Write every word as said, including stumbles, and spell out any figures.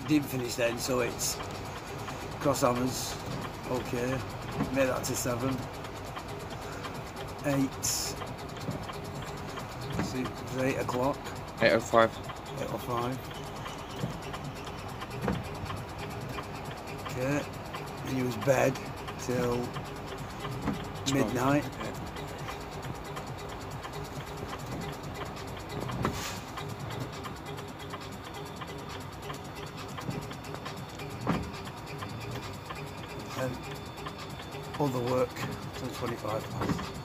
didn't finish then, so it's cross hammers. Okay, made that to seven. Eight. See, it's eight o'clock. eight oh five. eight oh five. Okay, and he was bed till midnight. Okay. And other work till twenty-five past.